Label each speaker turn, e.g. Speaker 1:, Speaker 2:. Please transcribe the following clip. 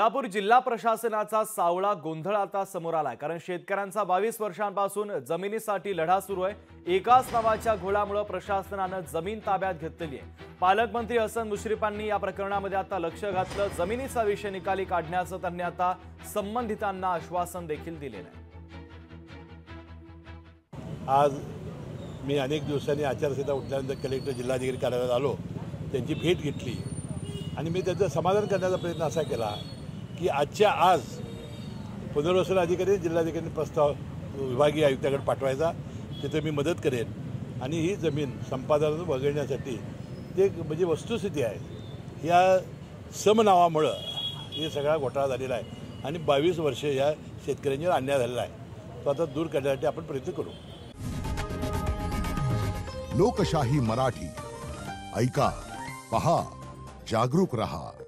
Speaker 1: कोल्हापूर जिल्हा प्रशासनाचा सावळा गोंधळ आता समोर आलाय। कारण शेतकऱ्यांचा 22 वर्षांपासून जमिनीसाठी लढा सुरू आहे। एकाच नावाच्या घोळामुळे प्रशासनाने जमीन ताब्यात घेतलेली आहे। पालकमंत्री हसन मुश्रीफांनी या प्रकरणामध्ये आता लक्ष घातलं। जमिनीचा विषय निकाली काढण्याचं त्यांनी आता संबंधितांना आश्वासन देखील दिलेलं आहे।
Speaker 2: आज मी अनेक दिवसांनी आचारसंहिता उठल्यानंतर कलेक्टर जिल्हाधिकारी कार्यालयात आलो, त्यांची भेट घेतली आणि मी त्याचं समाधान करण्याचा प्रयत्न असा केला की आजच्या आज पुनर्वसन अधिकारी जिल्हाधिकाऱ्यांनी प्रस्ताव विभागीय आयुक्ताकडे पाठवायचा, तिथे मी मदत करेन आणि ही जमीन संपादनातून वगळण्यासाठी ते म्हणजे वस्तुस्थिती आहे या समनावामुळं हे सगळा घोटाळा झालेला आहे आणि 22 वर्षे या शेतकऱ्यांवर अन्याय झालेला आहे। तो आता दूर करण्यासाठी आपण प्रयत्न करू।
Speaker 3: लोकशाही मराठी ऐका, पहा, जागरूक रहा।